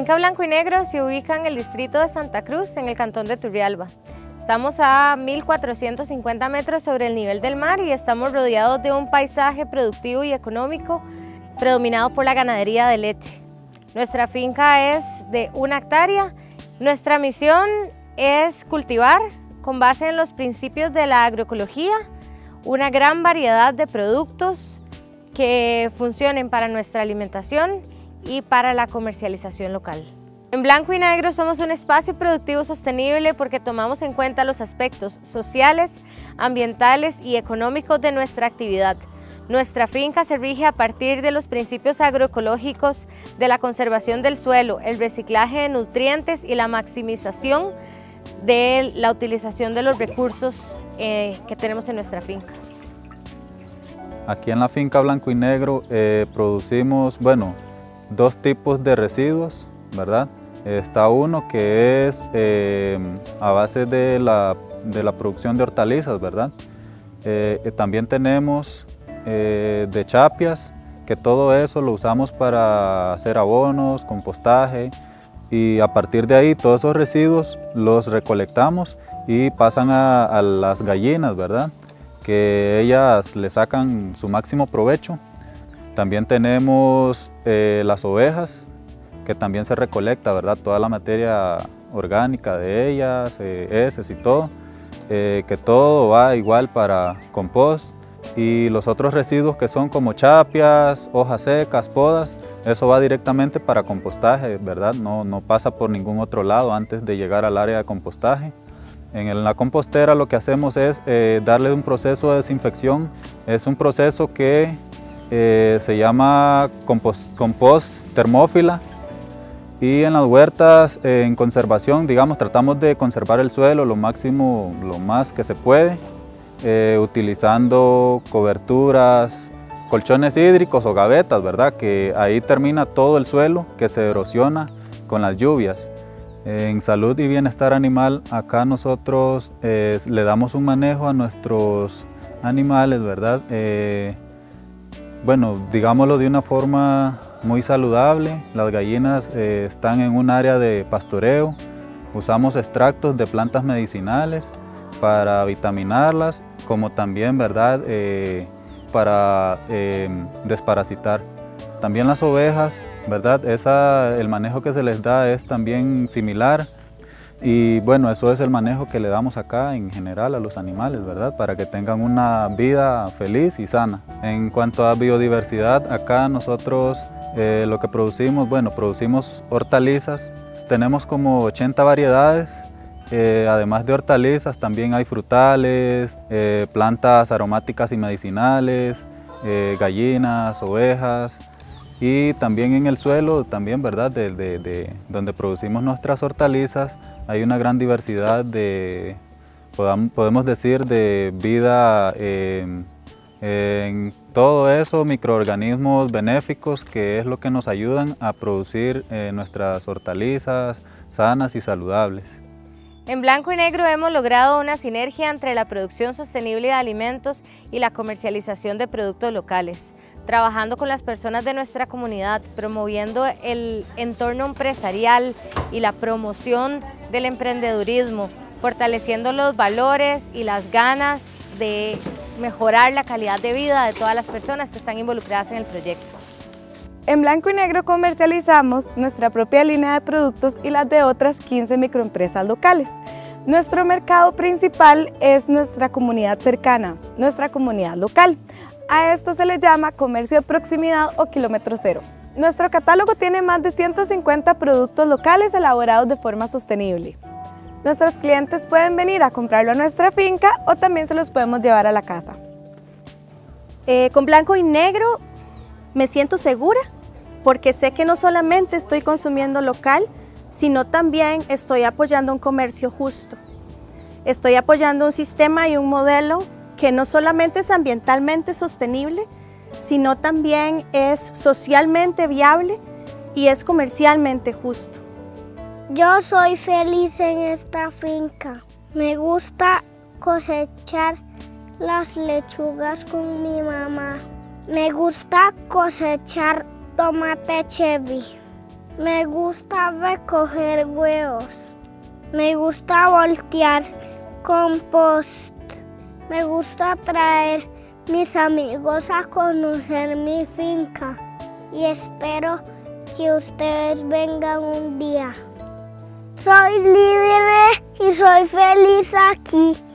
Finca Blanco y Negro se ubica en el distrito de Santa Cruz, en el cantón de Turrialba. Estamos a 1450 metros sobre el nivel del mar y estamos rodeados de un paisaje productivo y económico predominado por la ganadería de leche. Nuestra finca es de 1 hectárea. Nuestra misión es cultivar, con base en los principios de la agroecología, una gran variedad de productos que funcionen para nuestra alimentación y para la comercialización local. En Blanco y Negro somos un espacio productivo sostenible porque tomamos en cuenta los aspectos sociales, ambientales y económicos de nuestra actividad. Nuestra finca se rige a partir de los principios agroecológicos de la conservación del suelo, el reciclaje de nutrientes y la maximización de la utilización de los recursos que tenemos en nuestra finca. Aquí en la finca Blanco y Negro producimos, dos tipos de residuos, ¿verdad? Está uno que es a base de la producción de hortalizas, ¿verdad? También tenemos de chapias, que todo eso lo usamos para hacer abonos, compostaje, y a partir de ahí todos esos residuos los recolectamos y pasan a las gallinas, ¿verdad? Que ellas le sacan su máximo provecho. También tenemos las ovejas, que también se recolecta, ¿verdad? Toda la materia orgánica de ellas, heces y todo, que todo va igual para compost. Y los otros residuos que son como chapias, hojas secas, podas, eso va directamente para compostaje, ¿verdad? No pasa por ningún otro lado antes de llegar al área de compostaje. En la compostera lo que hacemos es darle un proceso de desinfección. Es un proceso que se llama compost termófila. Y en las huertas en conservación, digamos, tratamos de conservar el suelo lo más que se puede, utilizando coberturas, colchones hídricos o gavetas, ¿verdad? Que ahí termina todo el suelo que se erosiona con las lluvias. En salud y bienestar animal, acá nosotros le damos un manejo a nuestros animales, ¿verdad? Digámoslo de una forma muy saludable. Las gallinas están en un área de pastoreo. Usamos extractos de plantas medicinales para vitaminarlas, como también, ¿verdad? Para desparasitar. También las ovejas, ¿verdad? El manejo que se les da es también similar. Y eso es el manejo que le damos acá en general a los animales, ¿verdad? Para que tengan una vida feliz y sana. En cuanto a biodiversidad, acá nosotros lo que producimos, producimos hortalizas. Tenemos como 80 variedades. Además de hortalizas, también hay frutales, plantas aromáticas y medicinales, gallinas, ovejas. Y también en el suelo, también, ¿verdad? Donde producimos nuestras hortalizas, hay una gran diversidad de, podemos decir, de vida en todo eso, microorganismos benéficos, que es lo que nos ayudan a producir nuestras hortalizas sanas y saludables. En Blanco y Negro hemos logrado una sinergia entre la producción sostenible de alimentos y la comercialización de productos locales, trabajando con las personas de nuestra comunidad, promoviendo el entorno empresarial y la promoción del emprendedurismo, fortaleciendo los valores y las ganas de mejorar la calidad de vida de todas las personas que están involucradas en el proyecto. En Blanco y Negro comercializamos nuestra propia línea de productos y las de otras 15 microempresas locales. Nuestro mercado principal es nuestra comunidad cercana, nuestra comunidad local. A esto se le llama comercio de proximidad o kilómetro cero. Nuestro catálogo tiene más de 150 productos locales elaborados de forma sostenible. Nuestros clientes pueden venir a comprarlo a nuestra finca o también se los podemos llevar a la casa. Con Blanco y Negro me siento segura porque sé que no solamente estoy consumiendo local, sino también estoy apoyando un comercio justo. Estoy apoyando un sistema y un modelo que no solamente es ambientalmente sostenible, sino también es socialmente viable y es comercialmente justo. Yo soy feliz en esta finca. Me gusta cosechar las lechugas con mi mamá. Me gusta cosechar tomate cherry. Me gusta recoger huevos. Me gusta voltear compost. Me gusta traer mis amigos a conocer mi finca. Y espero que ustedes vengan un día. Soy libre y soy feliz aquí.